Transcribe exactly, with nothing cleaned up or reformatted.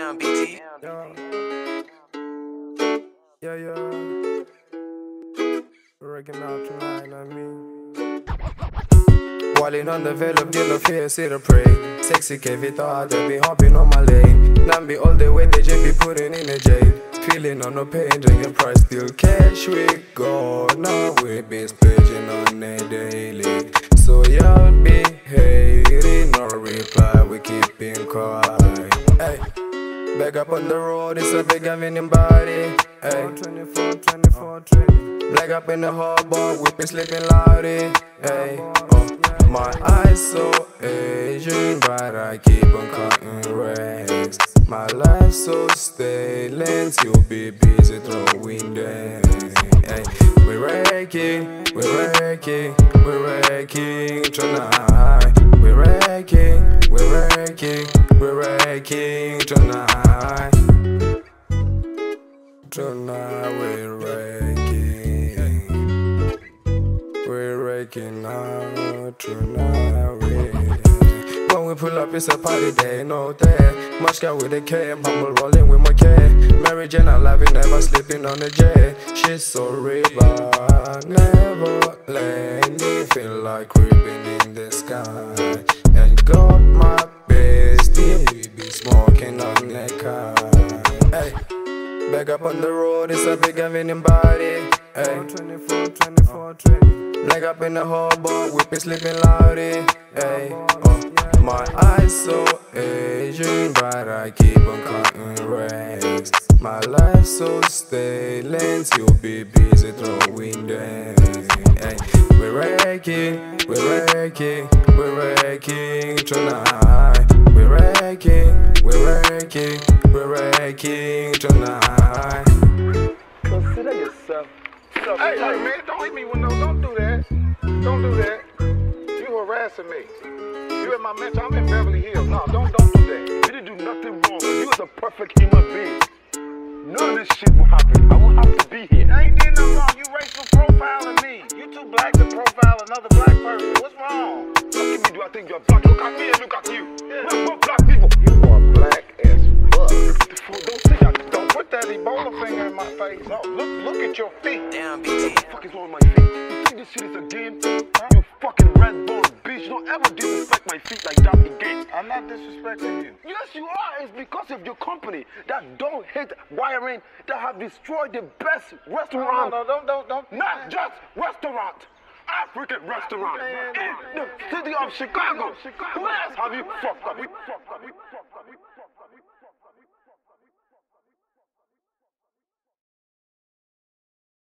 Damn, B T. Yeah, yeah, yeah. We're working out tonight, I mean. Walling on the veil of yellow fear, see the prey. Sexy K V thought they be hopping on my lane. Nambi all the way, they just be putting in a jail. Feeling on no pain, drinking price, still cash we go. Now we be splurging on a daily. So y'all be hating, no reply, we keeping quiet. Hey, back up on the road, it's a big winning body. Hey, twenty-four, twenty-four, twenty. Black up in the harbor, we be sleeping loudy. Hey, oh, my eyes so Asian, but I keep on cutting rags. My life so stale, you'll be busy throwing them. Hey, we're wrecking, we're wrecking, we're wrecking tonight. We're wrecking, we're wrecking, we're wrecking tonight. Tonight we're wrecking, we're wrecking now. Tonight we're when we pull up, it's a party day, no there. Much guy with a K, I'm humble rolling with my K. Mary Jane, I love it, never sleeping on the J. She's so river, never landing, feel like creeping in the sky. And got my bestie, we be smoking on the car. Hey, back up on the road, it's a big winning body. Hey, twenty-four, twenty-four, twenty. Black up in the harbor, we be sleeping loudy. Hey, oh. My eyes so Asian, but I keep on cutting rags. My life so stale, you'll be busy throwing them. Hey, we're wrecking, we're wrecking, we're wrecking tonight. We're wrecking, we're wrecking, we're wrecking tonight. Consider yourself. Hey, hey, man, don't hit me with no, don't do that. Don't do that. You harassing me. You at my mansion, I'm in Beverly Hills. No, don't, don't do that. You didn't do nothing wrong. You was a perfect human being. None of this shit will happen. I will have to be here. I ain't did nothing wrong. You racial profiling me. You too black to profile another black person. What's wrong? Look at me, do I think you're black? Look at me and look at you. Yeah. We're, we're black people. You are black as fuck. Don't say that. Don't put that Ebola finger in my face. No, look, look at your feet. Damn, B T. What the fuck is wrong with my feet? You think this shit is a game? Huh? You fucking red bone bitch. Don't ever disrespect my feet like that again. I'm not disrespecting you. Yes, you are. It's because of your company that don't hate wiring that have destroyed the best restaurant. No, no, no, don't, don't, don't. Not just restaurant. African restaurant in the city of Chicago. Who else have you fucked up? We fucked up. We fucked up. We fucked up. We fucked up.